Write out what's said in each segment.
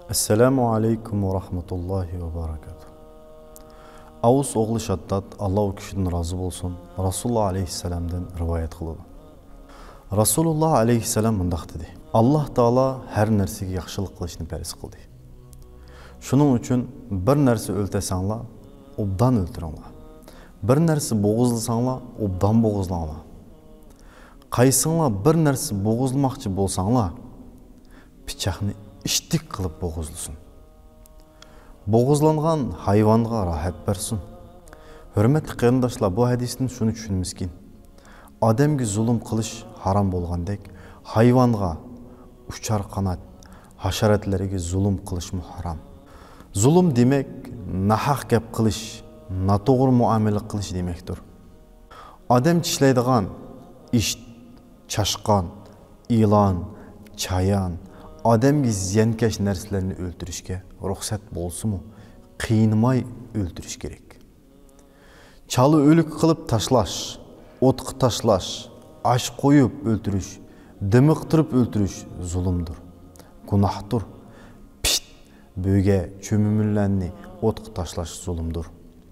Assalamu alaikum wa rahmatullahi wa barakatuh. Avus oğlu Shaddad, Allah o kişiden razı olsun, Rasulullah aleyhisselam'dan rivayet kıldı. Rasulullah aleyhisselam mındaq dedi. Allah Taala her nersege yaxşılık kılışını pəris kıldı. Şunun üçün bir nersi öltesanla, obdan öldürünla. Bir nersi boğuzlasanla, obdan boğuzlanla. Qaysınla bir nersi boğuzlamakçı bolsanla, piçaqni iştik kılıp boğuzlusun. Boğuzlanğan hayvanğa rahat bersin. Hürmetli qarindaşlar, bu hadisini şunu düşünmüşkin. Ademge zulüm kılış haram bolğandek, hayvanğa uçar kanat, haşeretlerge zulüm kılış mı haram. Zulüm demek, nahaq gap kılış, natoğru muamele kılış demektir. Adem çişleydiğen iş, çaşqan, ilan, çayan, Ademge ziyankeş nerslerini öldürüşke ruhsat bolsun mu? Kıyınmay öldürüş gerek. Çalı ölük kılıp taşlaş, otqı taşlaş, aş koyup öldürüş, dımıqtırıp öldürüş zulümdür, günahdır. Pişt, böge çömümüllenni otqı taşlaş zulümdür.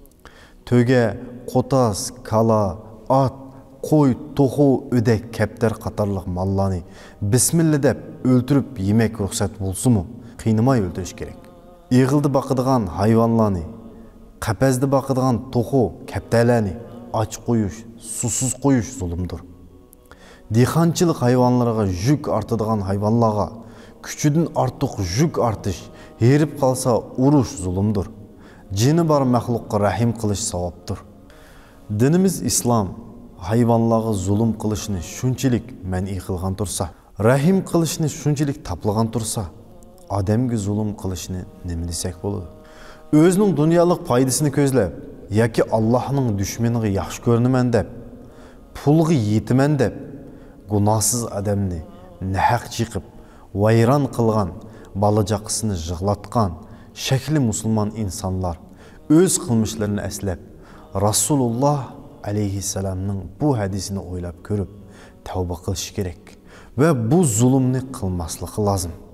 Töge, kotas, kala, at, koy, toxu, ödek, kepter qatarlıq mallani bismillah dep öldürüp yemek ruhsat bolsun mu? Kıynımay öldürüş gerek. Eğildi bakıdığan hayvanlani, qapazdi bakıdığan toxu, kepterlani aç koyuş, susuz koyuş zulümdür. Dixançılık hayvanlarga yük artıdığan hayvanlarga küçüdün artıq yük artış, herip kalsa uruş zulümdür. Cini bar məxluqqa rahim kılış savaptır. Dinimiz İslam hayvanlarga zulüm kılışını şunçilik məni qılğan tursa, rahim kılışını şunçilik taplığan tursa, Ademge zulüm kılışını nemi desek boludu? Özünün dünyalık paydasını közlep, yaki Allah'ın düşmeniga yaxşı görünümen dep, pulğı yetimen dep, günahsız adamni nahaq çıkıp, vayran kılgan, balacaqısını jığlatkan, şekli musulman insanlar öz kılmışlarını eslep, Rasulullah aleyhisselamның bu hadisini oylap görüp tavba kılış gerek ve bu zulümni kılmaslığı lazım.